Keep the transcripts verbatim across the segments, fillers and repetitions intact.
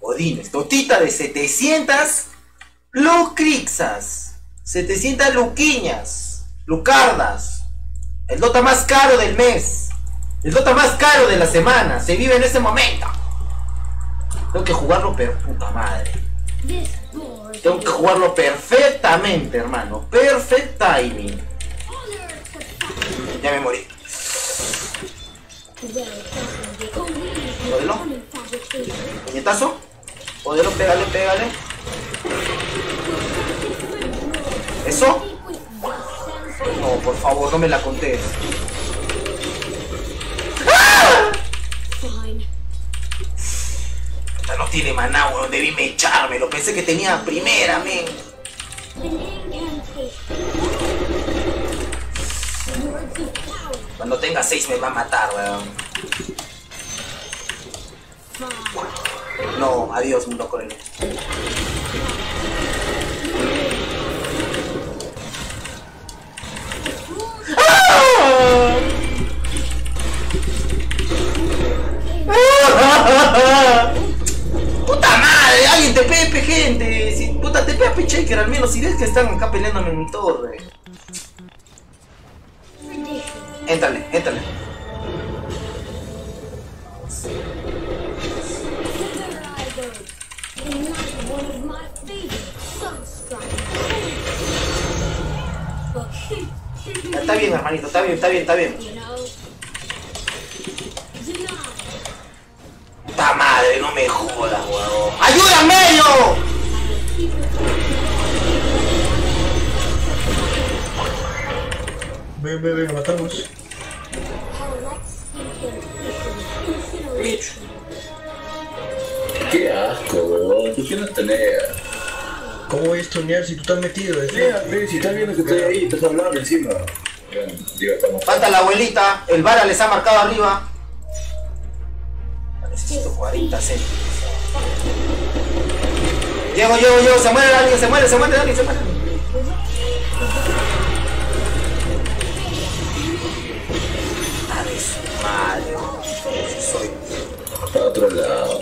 Godines, Totita de setecientas lucrixas, setecientas luquiñas, lucardas. El Dota más caro del mes. El Dota más caro de la semana. Se vive en este momento. Tengo que jugarlo, pero puta madre. Tengo que jugarlo perfectamente, hermano. Perfect timing. Ya me morí. Modelo. Puñetazo. Modelo, pégale, pégale. ¿Eso? No, por favor, no me la contés. ¡Ah! No tiene maná, weón. Debí echármelo. Pensé que tenía primera, men. Cuando tenga seis me va a matar, weón. No, adiós, mundo coreano. ¡Ah! ¡Puta madre! ¡Alguien te pepe, gente! Si, puta, te pepe, Shaker, al menos si ves que están acá peleándome en mi torre. Éntrale, éntrale. Está bien, hermanito, está bien, está bien, está bien. ¡Puta madre, no me jodas, huevón! ¡Ayúdame, yo! Ven, ven, ven, matamos. Qué asco, huevón. ¿Tú quieres tener? ¿Cómo voy a estunear si tú estás metido? Mira, si estás viendo que estoy ahí, estás hablando encima. Falta la abuelita, el Vara les ha marcado arriba. Necesito cuarenta céntimos. Llego, llego, llego, se muere alguien, se muere, se muere alguien, se muere. A ver, su madre. Soy. Para otro lado.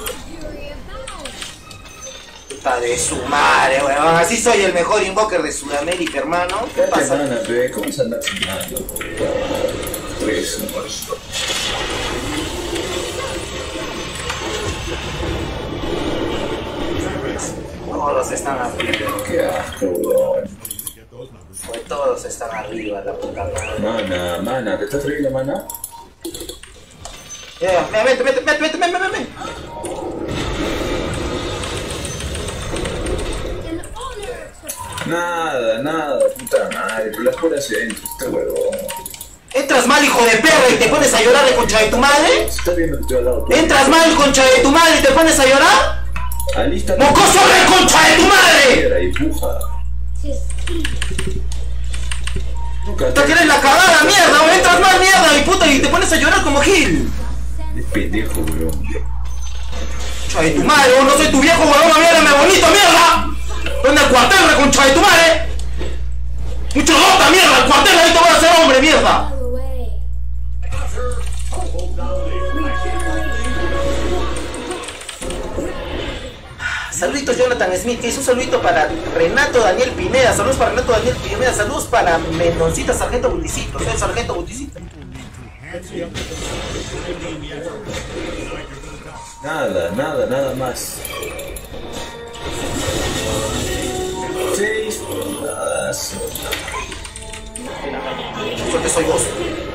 Puta de su madre, weón. Así soy el mejor invoker de Sudamérica, hermano. ¿Qué pasa? Mana, pe, ¿cómo se anda chingando? Tres, Todos están arriba. Qué asco, weón. Pues todos están arriba, la puta madre. Mana, mana, ¿te estás trayendo mana? Ya, yeah, vete, vete, vete, vete, vete, vete. Nada, nada, puta madre, pero las puras entras, este huevón. ¿Entras mal, hijo de perra, y te pones a llorar de concha de tu madre? ¿Estás viendo que estoy al lado tuyo? ¿Entras mal, concha de tu madre, y te pones a llorar? Alista. ¡Mocoso de concha de tu madre! Y puja. Nunca te quieres la cagada, mierda, o entras mal, mierda, y puta, y te pones a llorar como Gil. Es pendejo, weón. Concha de tu madre, vos no soy tu viejo, huevón, mírame bonito, mierda. ¿Dónde el cuartel, concha de tu madre? Mucho Dota, mierda, el cuartel, ahí te voy a hacer hombre, mierda. Saluditos Jonathan Smith, que hizo un saludito para Renato Daniel Pineda, saludos para Renato Daniel Pineda, saludos para Mendoncita Sargento Buticito, soy el Sargento Buticito. Nada, nada, nada más. Seis, nada, porque soy vos.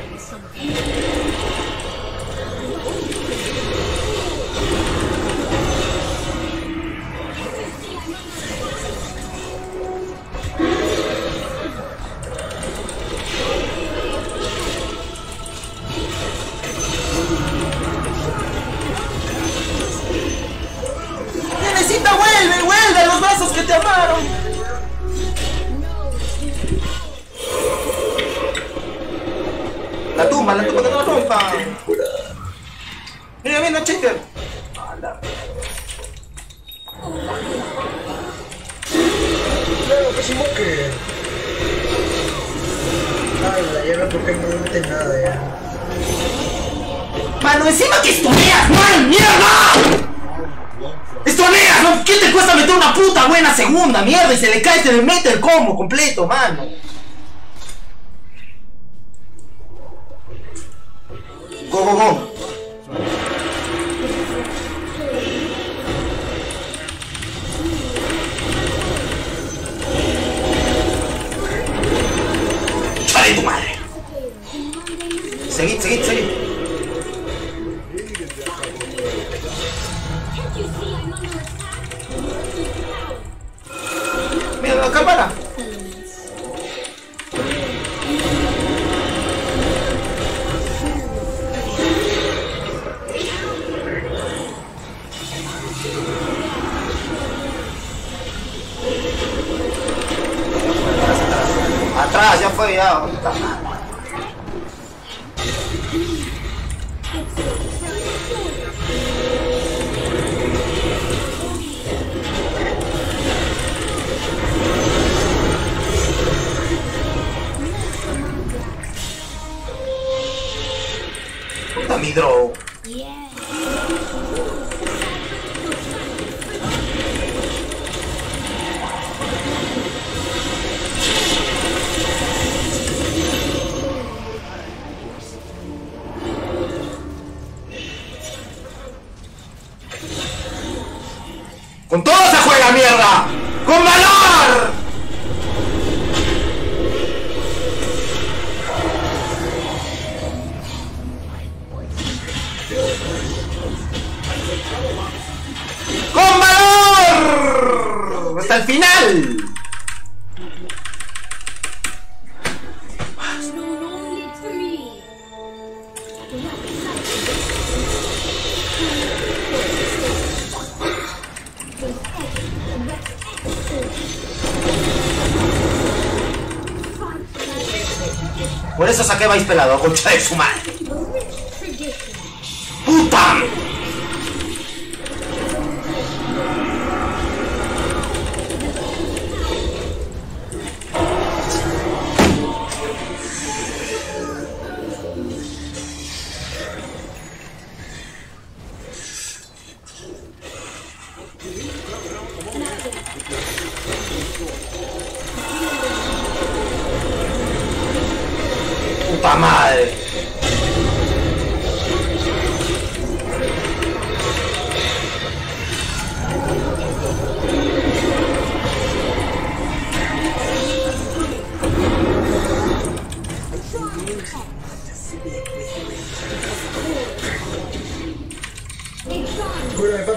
Necesita, vuelve, vuelve a los brazos que te amaron. La tumba, la tumba que no la rompa. Mira, mira, Shaker. Claro, que se moque. Ay, la llave, porque no me mete nada ya. Mano, encima que estudias mal, mierda. ¿Qué te cuesta meter una puta buena segunda, mierda? Y se le cae, se le mete el combo completo, mano. Go, go, go. ¡Chale tu madre! Seguid, seguid, seguid. Mira la cámara. Atrás, ya fue, ya. Puta mi draw. ¡Con todo se juega, mierda! ¡Con valor! ¡Con valor! ¡Hasta el final! Por eso saqué Vice pelado, concha de su madre. ¡Puta! ¡Puta madre! Cúrame, pa.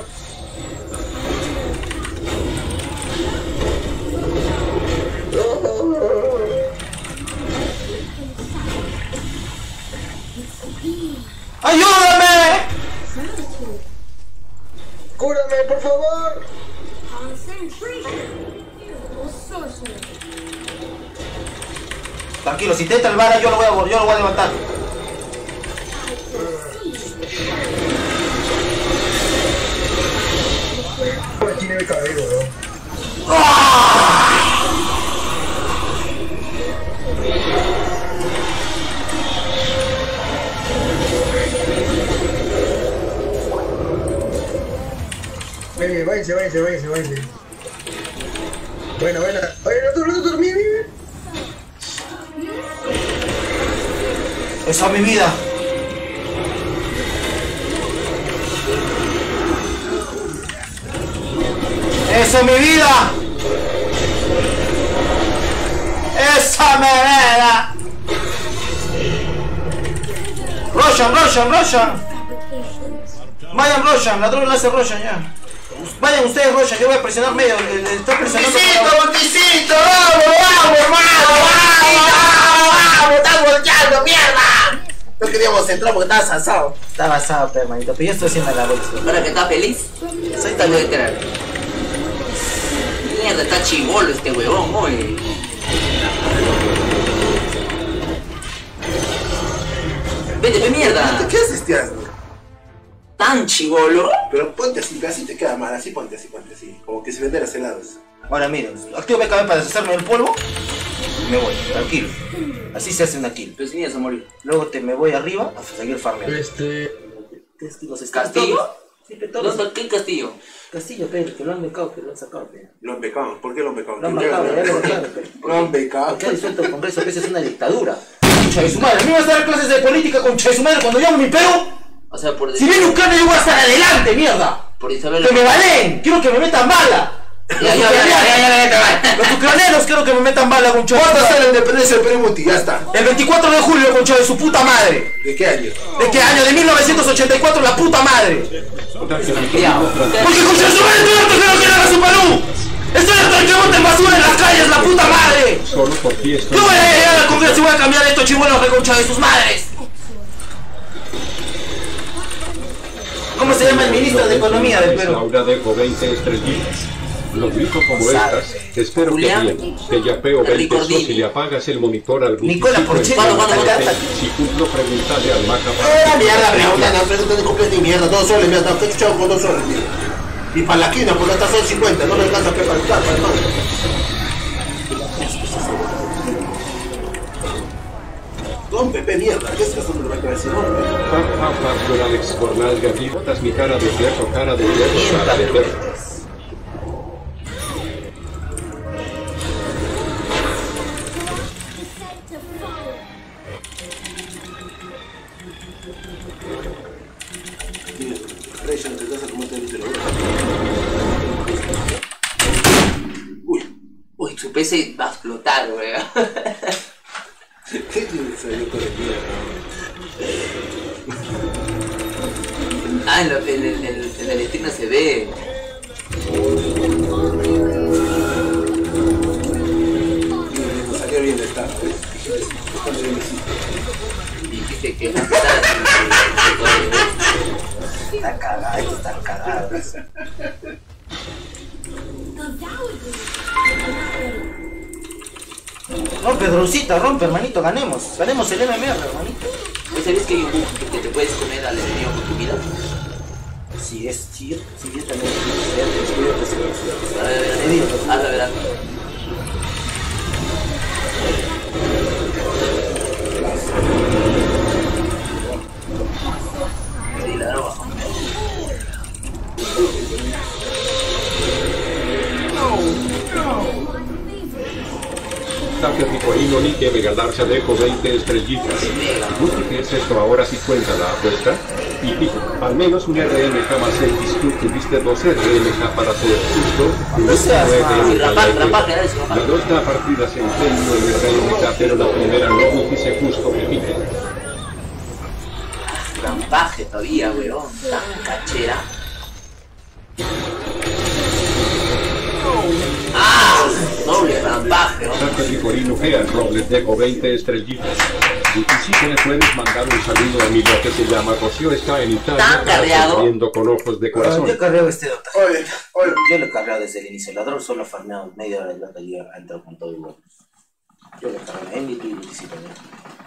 ¡Ayúdame! ¡Cúrame, por favor! Tranquilo, si te entra el vara, yo lo voy a, yo lo voy a levantar. Pues tiene el cabello, ¿no? ¡Ah! Váyanse, váyanse, váyanse, váyanse, váyanse. Buena, buena. Oye, no te no te dormí, mire. Eso es mi vida. Eso es mi vida. Esa me vida. Roshan, Roshan, Roshan. Vayan Roshan, la droga la hace Roshan ya. Vayan ustedes Roshan, yo voy a presionar medio. Está presionando. ¡Monticito, Monticito! ¡Vamos, vamos, hermano! ¡Vamos, vamos! ¡Estás volteando, mierda! No queríamos entrar porque estabas asado. Estaba asado, pero hermanito, pero yo estoy haciendo la bolsa. ¿Ahora que está feliz? Soy tan literal. Mierda, está chivolo este huevón, oye. Vete, ve mierda. ¿Qué haces, tío? Tan chivolo. Pero ponte así, así te queda mal, así ponte así, ponte así. Como que si venderas helados. Ahora miren, activo B K B para deshacerme del polvo. Me voy, tranquilo. Así se hace una kill. Pero si ni vas a morir. Luego te me voy arriba a seguir farmeando. Este... Testigos ¿Castillo? Sí, pe, todos. ¿Dónde? ¿Qué castillo? Castillo, pe, que lo han becado, que lo han sacado, pe. Lo han becado. ¿Por qué lo han becado? Lo han becado, ya lo becaron, pe. Lo han becado. Porque ha disuelto el Congreso, que esa es una dictadura. Concha de su madre, ¿a mí vas a dar clases de política, concha de su madre, cuando llamo mi Perú? O sea, por Si viene un cambio, yo voy a estar adelante, mierda. Por Isabel. Que me valen, quiero que me metan bala. Ya, ya, ya, ya, ya, ya, ya. Los ucranianos quiero que me metan bala, concha de su ¿Cuándo madre. está la independencia del Perú, Muti? Ya está. El veinticuatro de julio, concha de su puta madre. ¿De qué año? ¿De qué año? De mil novecientos ochenta y cuatro, la puta madre. Cuidado. Porque concha de su madre, estoy harto que no quiera a su Perú. Estoy harto de que boten basura en las calles, la puta madre. Solo por ti estoy... Yo voy a llegar al Congreso y voy a cambiar estos chibolos de concha de sus madres. ¿Cómo se llama el ministro de Economía del Perú? Laura dejo veinte estrellitas. Lo grito como Sabe. estas. Espero que Julián. bien. Te yapeo veinte Ricordini. sos y le apagas el monitor al Nicola Guti. Porchelli, Cuando, cuando, cuando, cuando. Si cumplo, pregúntale al Maca ¡Eh, para... mierda! Pregunta, no, pregunta de completo y mierda. Dos soles, mierda. ¿Qué chuchado con dos soles, tío? Y para la quina, por hasta son cincuenta. No le alcanza a para el carro, hermano. Don Pepe, mierda. ¿Qué es que eso me lo va a quedar sin nombre? Pa, pa, pa, con Alex Bornal Gavirotas, mi cara de perro, cara de perro, cara de perro. Reyes, no te das a comer de la Uy, Uy, su P C va a explotar, weón. ¿qué tiene que salir con el mierda? Ah, en, lo, en, el, en, el, en el stream no se ve. Nos salió bien el taco, ¿eh? Dijiste que no Está cagada, esto está cagado. Rompe, Drusita, rompe, hermanito, ganemos. Ganemos el M M R, hermanito. ¿Sabes que hay un bug que te puedes comer al enemigo con tu vida? Si es chir, si yo también quiero que se A ver, a ver, a ver, a ver, a ver. Sí, la droga. Taque Ricorino ni que regalarse dejo veinte estrellitas. Guti, ¿qué es esto? Ahora sí cuenta la apuesta. Y pico, al menos un R M K más X, tú tuviste dos R M K para ser justo. No seas Sí, rapar, rapar, que era eso, La rapar. dos da partidas en premio en R M K, pero la primera no dice justo que pique. Rampaje todavía, weón. Tan cachera. ¡Ah! Doble rampaje, ¿no? Taque Ricorino, vean, Robles dejo veinte estrellitas. Guti, sí que le puedes mandar un saludo a mi lo que se llama Rocío, está en Italia, ¿Tan carreado? viendo con ojos de Yo corazón. he cargado este Dota. Oye, oye. Yo lo he cargado desde el inicio. El ladrón solo ha farmeado media hora de Dota y ha entrado con todo igual. Yo lo he cargado en M V P y sí también.